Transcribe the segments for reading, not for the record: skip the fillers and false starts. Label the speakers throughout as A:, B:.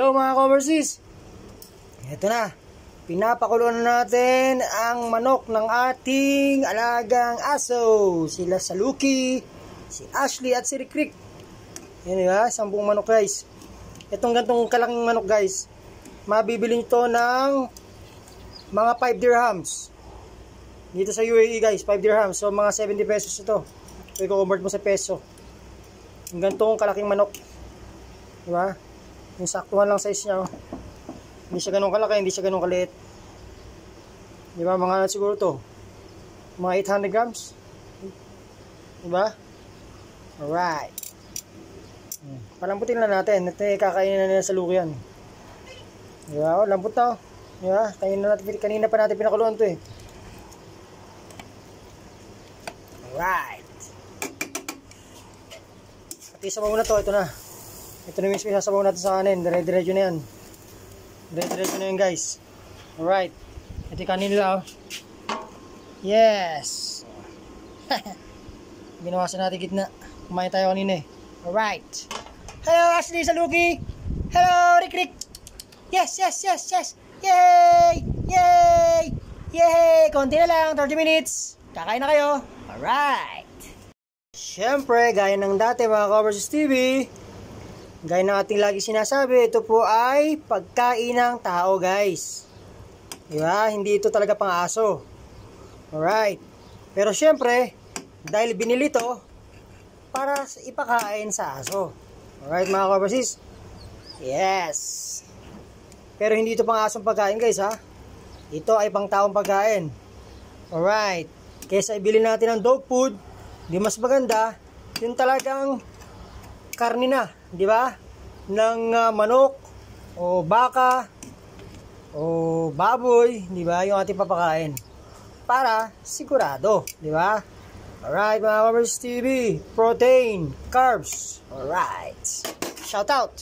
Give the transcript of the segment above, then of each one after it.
A: Hello mga ka-overseas. Ito na. Pinapakuluan na natin ang manok ng ating alagang aso. Sila Saluki, si Ashley at si Rikrik. Yan diba? 10 manok guys. Itong gantong kalaking manok guys, mabibili nyo ng mga 5 dirhams. Dito sa UAE guys, 5 dirhams. So mga 70 pesos ito. So i-convert mo sa peso. Ang gantong kalaking manok. Diba? Yung saktuhan lang size niya. Hindi siya ganun kalaki, hindi siya ganun kaliit. Diba? Mga siguro to. Mga 800 grams. Diba? Alright. Palamputin lang natin. Ito kakainin na nila sa luki yan. Diba? Lambot na. Diba? Kanina pa natin pinakuluan to eh. Alright. At isa pa muna to. Ito na. Ito na mismo isasabaw natin sa kanin. Dire-diretso na yan. Dire-diretso na yan guys. Alright. Ito yung kanin nila oh. Yes. Binawasan natin gitna. Kumain tayo kanina eh. Alright. Hello Ashley, Saluki. Hello Rikrik. Yes, yes, yes, yes. Yay! Yay! Yay! Konti na lang. 30 minutes. Kakain na kayo. Alright. Siyempre, gaya ng dati mga ka-overseas TV, gaya ng ating lagi sinasabi, ito po ay pagkain ng tao guys. Diba? Hindi ito talaga pang aso. Alright. Pero syempre, dahil binili ito para ipakain sa aso. Alright mga ka-overseas. Yes. Pero hindi ito pang asong pagkain guys ha. Ito ay pang taong pagkain. Alright. Kesa ibili natin ng dog food, di mas maganda yung talagang karne na, di ba? Ng manok o baka o baboy, di ba? Yung ating papakain para sigurado, di ba? Alright mga ka-overseas TV, protein, carbs. Alright. Shout out.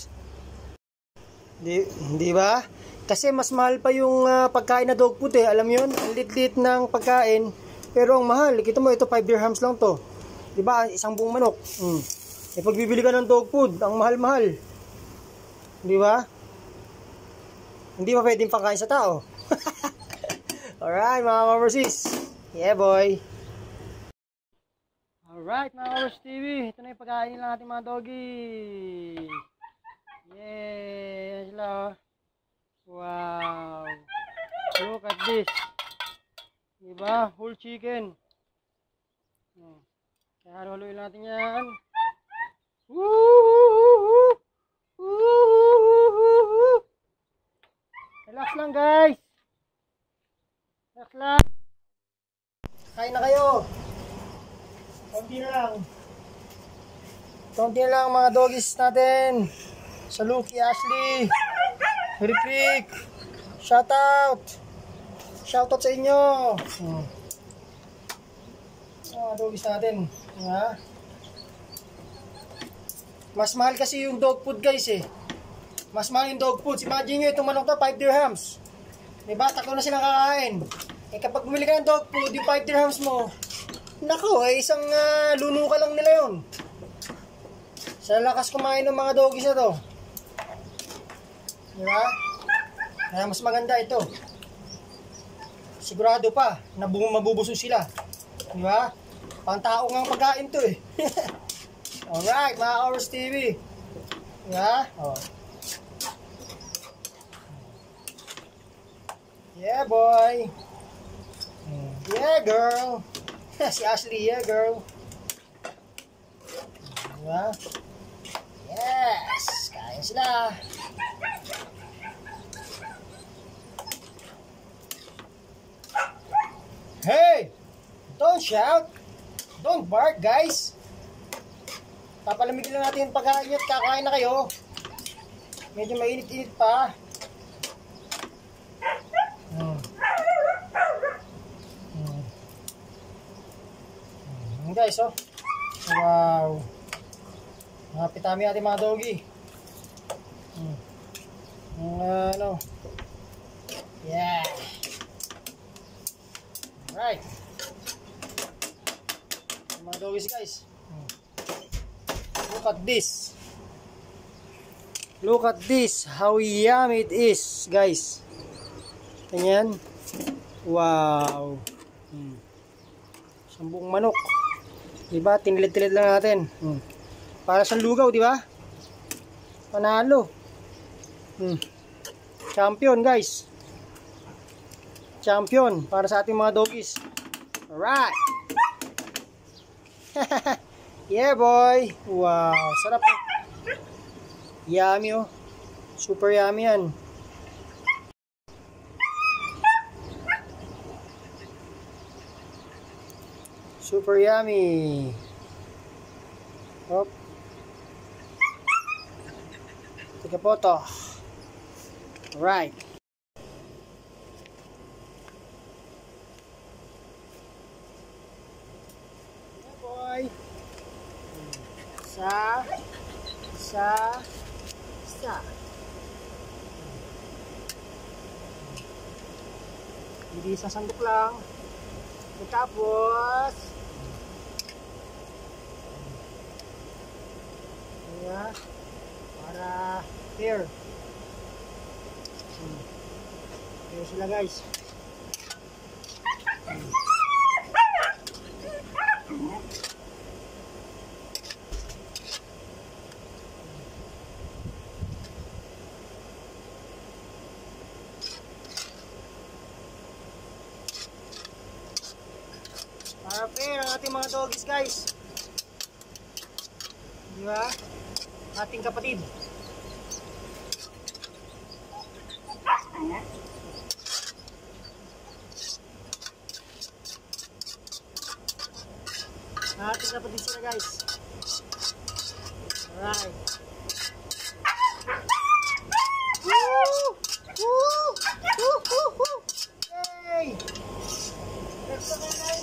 A: Di ba? Kasi mas mahal pa yung pagkain na dog food eh. Alam yun, ang lit-lit ng pagkain. Pero ang mahal, kita mo ito 5 dirhams lang to. Di ba? Isang buong manok. E pag bibili ka ng dog food, ang mahal-mahal. Di ba? Hindi pa pwedeng pangkain sa tao. Alright mga ka-overseas. Yeah boy. Alright mga ka-overseas TV. Ito na yung pagkain lang ating mga doggy. Yay! Yan sila. Wow! Look at this. Diba? Whole chicken. Kaya haluin natin yan. Woohoo! Woohoo! Relax lang guys. Relax lang. Kain na kayo. Konti na lang. Konti na lang mga doggies natin. Saluki, Ashley, Rikrik. Shout out. Shout out sa inyo. Doggies natin. Mas mahal kasi yung dog food guys eh. Mas mahal yung dog food. Imagine nyo itong manok to 5 dirhams. Diba? Tatlo na silang kakain. Eh kapag bumili ka ng dog food, yung 5 dirhams mo, nako eh isang luno ka lang nila yun. Sa lakas kumain ng mga doggies na to. Diba? Kaya mas maganda ito. Sigurado pa na mabubusog sila. Diba? Pang-tao nga ang pagkain to eh. Alright, mga ka-overseas TV. Diba? Oh. Yeah, boy. Yeah, girl. Si Ashley, yeah, girl. Diba? Yes. Kain sila. Hey! Don't shout! Don't bark, guys! Papalamigin lang natin yung pagkain at kakain na kayo. Medyo mainit-init pa. Guys, oh. Wow. Napitami natin mga doggy. Ano. Yeah. Alright. Mga doggies guys. Look at this. Look at this, how yummy it is, guys. Ganyan. Wow. Sambong manok. Diba? Tinilid-tilid lang natin. Para sa lugaw, diba? Panalo. Champion, guys. Champion para sa ating mga doggies. Alright. Yeah, boy. Wow, sarap. Yummy, oh. Super yummy yan. Super yummy. Hop. Take a photo. Alright. Yeah, boy. Isa. Hindi sa sandok lang. Tapos yeah, para fair. Fair sila, guys. Para fair ang ating mga doggies, guys. Diba? Ating kapatid. Ating kapatid sila, guys. Alright. Woo! Woo! Woo! Woo! Woo! Yay! Let's go, guys.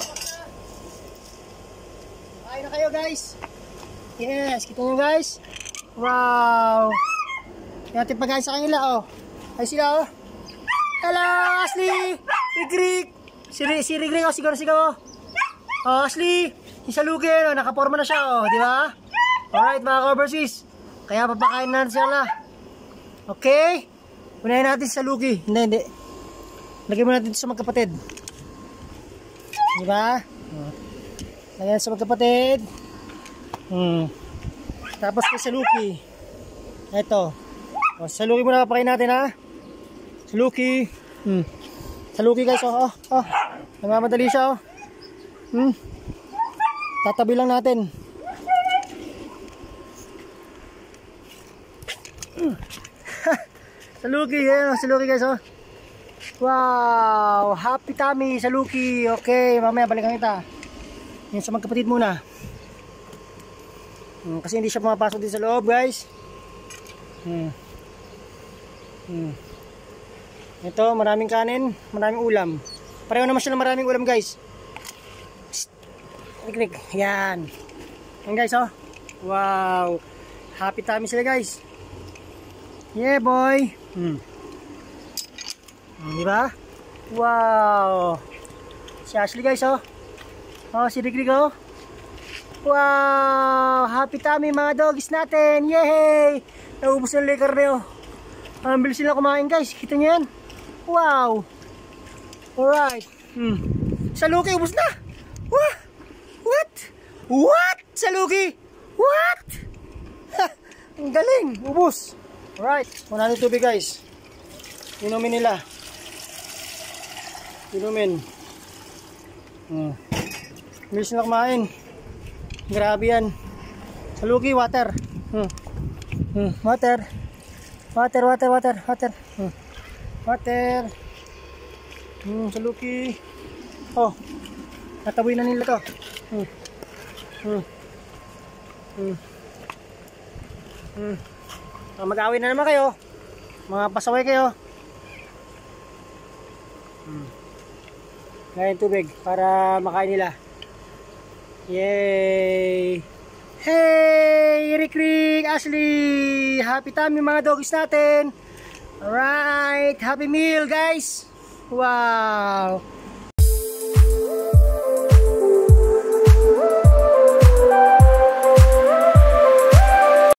A: Kain na kayo, guys. Yes, kita nyo, guys. Wow. Natin pagkain sa kanila, oh. Ay sila, oh. Hello, Ashley. Rigrig. Si Rigrig, oh. Siguro, oh. Oh, Ashley. Si Saluki, oh. Nakaporma na siya, oh. Di ba? Alright, mga coverseas. Kaya papakain natin sila. Okay. Unahin natin si Saluki. Hindi. Lagyan mo natin sa magkapatid. Di ba? Lagyan sa magkapatid. Tapos kay Saluki. Ito. O, Saluki muna papakain natin, ha. Saluki. Saluki, guys, oh. Namamadali siya, oh. Tatabi lang natin. Saluki, Saluki, guys, oh. Wow, happy tummy, Saluki. Okay, mamaya balikan kita. Yan sa magkapatid muna. Kasi hindi siya pumapasok din sa loob, guys. Ito, maraming kanin, maraming ulam. Pareho naman sila maraming ulam, guys. Klik. Yan. Yan, guys, oh. Wow. Happy tummy sila, guys. Yeah, boy. Diba? Wow. Si Ashley, guys, oh. Oh, si Rigrig, oh. Wow. Happy tummy, mga doggies natin. Yay! Naubos ng lekar na, oh. Ang bilis sila kumain, guys. Kita nyo yan? Wow. Alright. Saluki, ubos na. What? What? Saluki? What? Ang galing. Ubos. Alright. Muna natin tubig, guys. Inumin nila. Inumin. Bilis na kumain. Grabe yan. Saluki, water. Water. Water. Saluki. Oh. Nataboy na nila to. Mag-away na naman kayo. Mga pasaway kayo. Ngayon tubig para makain nila. Yay! Hey! Rigrig, Ashley! Happy tummy, mga doggies natin! Alright! Happy meal, guys! Wow!